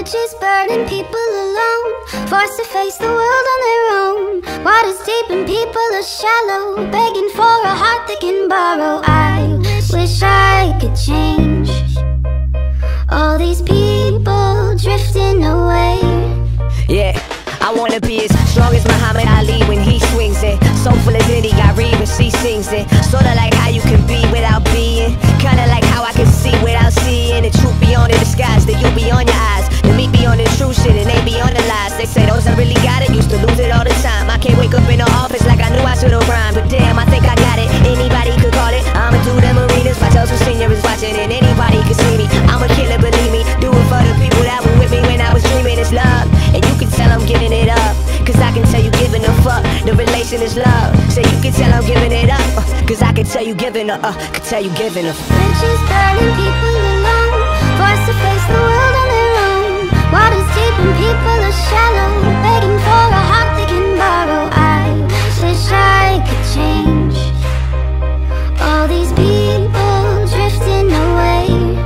Bridges burning, people alone, forced to face the world on their own. Water's deep and people are shallow, begging for a heart they can borrow. I wish I could change all these people drifting away. Yeah, I wanna be as strong as Muhammad Ali when he swings it. Soulful as Diddy, I read when she sings it. Sorta like how you can be without being, kinda like how I can see without seeing. The truth beyond the disguise, that you beyond your eyes, and me beyond the true shit, and they beyond the lies. They say those I really got it, used to lose it all the time. I can't wake up in the office like I knew I should've rhymed, but damn, I think I got it. Anybody could call it. I'ma do them arenas, my toes senior is watching, and anybody can see me. I'm a killer, believe me. Do it for the people that were with me when I was dreaming. It's love, and you can tell I'm giving it up, cause I can tell you giving a fuck. The relation is love, so you can tell I'm giving it up, cause I can tell you giving a can tell you giving a. Bridges burning, people alone, forced to face the world on their own. Water's deep and people are shallow, begging for a heart they can borrow. I wish I could change all these people drifting away.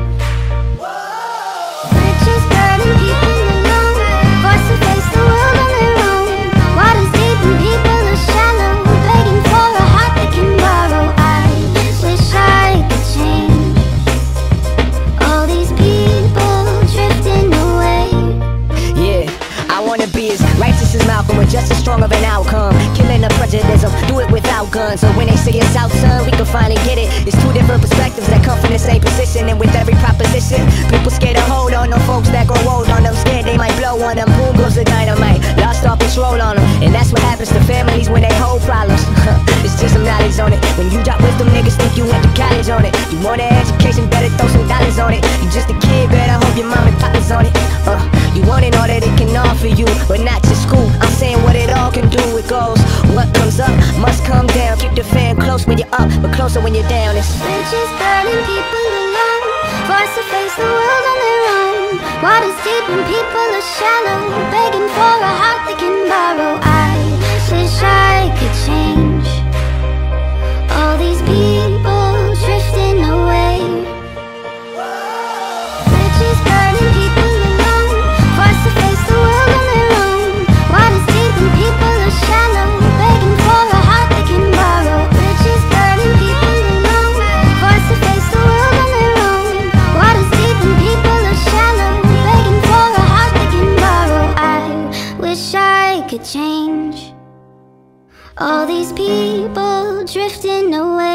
Bridges burning, people alone, forced to face the world on their own. Water's deep and people are shallow, begging for a heart they can borrow. I wish I could change all these people drifting away. Yeah, I wanna be as righteous as Malcolm with just as strong of an outcome. Killing the prejudice, do it without guns. So when they say it's out, son, we can finally get it. It's two different perspectives that come from the same position, and with every proposition, people scared to hold on them folks that grow old on them. Scared they might blow on them. Boom goes the dynamite, lost all control on them, and that's what happens to families when they hold problems. It's just some knowledge on it. When you drop wisdom, niggas think you went to college on it. You want an education, better throw some dollars on it. You just a kid, better hope your mom and papa's on it. You wanted all that it can offer you, but not just school. I'm saying what it all can do. It goes, what comes up must come down. Keep the fan close when you're up, but closer when you're down. It's bridges burning, people alone, forced to face the world on their own. Water's deep and people are shallow, begging for a heart they can borrow. I wish I could change all these people drifting away. Bridges burning, people alone, forced to face the world on their own. Water's deep and people are shallow, begging for a heart they can borrow. Bridges burning, people alone, forced to face the world on their own. Water's deep and people are shallow, begging for a heart they can borrow. I wish I could change all these people drifting away.